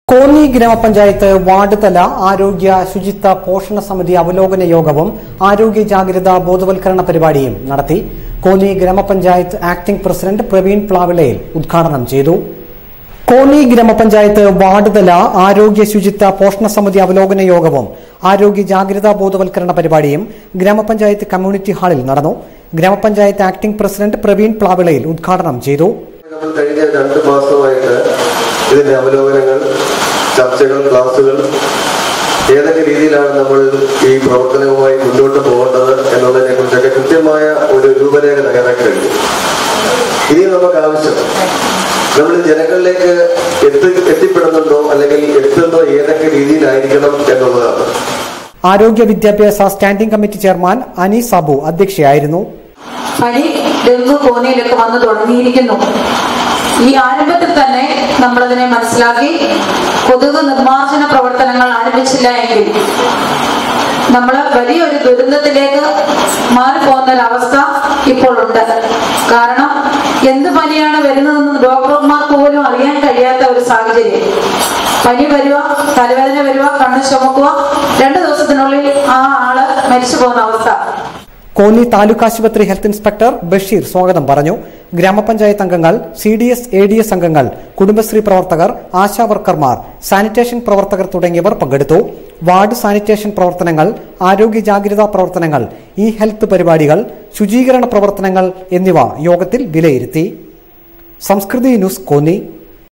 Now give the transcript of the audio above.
കോന്നി ഗ്രാമപഞ്ചായത്ത് വാർഡ് തല ആരോഗ്യ ശുചിത്വ പോഷണ സമിതി അവലോകന യോഗവും ആരോഗ്യ ജാഗ്രതാ ബോധവൽക്കരണ പരിപാടിയും നടത്തി. കോന്നി ഗ്രാമപഞ്ചായത്ത് ആക്ടിംഗ് പ്രസിഡന്റ് പ്രവീൺ പ്ലാവിളയിൽ ഉദ്ഘാടനം ചെയ്തു. കോന്നി ഗ്രാമപഞ്ചായത്ത് വാർഡ് തല ആരോഗ്യ ശുചിത്വ പോഷണ സമിതി അവലോകന യോഗവും ആരോഗ്യ ജാഗ്രതാ ബോധവൽക്കരണ പരിപാടിയും ഗ്രാമപഞ്ചായത്ത് കമ്മ്യൂണിറ്റി ഹാളിൽ നടന്നു. ഗ്രാമപഞ്ചായത്ത് ആക്ടിംഗ് പ്രസിഡന്റ് പ്രവീൺ പ്ലാവിളയിൽ ഉദ്ഘാടനം ചെയ്തു. കഴിഞ്ഞ 2 മാസമായിട്ട് ഇതിന്റെ അവലോകനങ്ങൾ, ചർച്ചകൾ, ക്ലാസുകൾ ഏതൊക്കെ രീതിയിലാണ് നമ്മൾ ഈ പ്രവർത്തനവുമായി മുന്നോട്ട് പോകേണ്ടത് എന്നുള്ളതിനെ കുറിച്ചൊക്കെ കൃത്യമായ ഒരു രൂപരേഖ തയ്യാറാക്കി കഴിഞ്ഞു. ഇനി നമുക്ക് ആവശ്യം നമ്മൾ ജനങ്ങളിലേക്ക് എത്തിപ്പെടുന്നുണ്ടോ അല്ലെങ്കിൽ എത്തുന്നതോ ഏതൊക്കെ രീതിയിലായിരിക്കണം എന്നുള്ളതാണ്. ആരോഗ്യ വിദ്യാഭ്യാസ standing committee chairman Ani Sabu അധ്യക്ഷയായിരുന്നു. പനി ഡെങ്കു കോന്നിയിലൊക്കെ വന്നു തുടങ്ങിയിരിക്കുന്നു. ഈ ആരംഭത്തിൽ തന്നെ നമ്മളതിനെ മനസ്സിലാക്കി കൊതുക് നിർമ്മാർജ്ജന പ്രവർത്തനങ്ങൾ ആരംഭിച്ചില്ല എങ്കിൽ നമ്മൾ വലിയൊരു ദുരന്തത്തിലേക്ക് മാറിപ്പോകുന്ന ഒരവസ്ഥ ഇപ്പോൾ ഉണ്ട്. കാരണം എന്ത് പനിയാണ് വരുന്നതെന്ന് ഡോക്ടർമാർക്ക് പോലും അറിയാൻ കഴിയാത്ത ഒരു സാഹചര്യം. പനി വരുക, തലവേദന വരുക, കണ്ണ് ചുമക്കുക, 2 ദിവസത്തിനുള്ളിൽ ആ ആള് മരിച്ചു പോകുന്ന അവസ്ഥ. കോന്നി താലൂക്ക് ആശുപത്രി ഹെൽത്ത് ഇൻസ്പെക്ടർ ബഷീർ സ്വാഗതം പറഞ്ഞു. ഗ്രാമപഞ്ചായത്ത് അംഗങ്ങൾ, CDS, ADS അംഗങ്ങൾ, കുടുംബശ്രീ പ്രവർത്തകർ, ആശാ വർക്കർമാർ, സാനിറ്റേഷൻ പ്രവർത്തകർ തുടങ്ങിയവർ പങ്കെടുത്തു. വാർഡ് സാനിറ്റേഷൻ പ്രവർത്തനങ്ങൾ, ആരോഗ്യ ജാഗ്രതാ പ്രവർത്തനങ്ങൾ, ഹെൽത്ത് പരിപാടികൾ, ശുചീകരണ പ്രവർത്തനങ്ങൾ എന്നിവ യോഗത്തിൽ വിലയിരുത്തി. സംസ്കൃതി ന്യൂസ്, കോന്നി.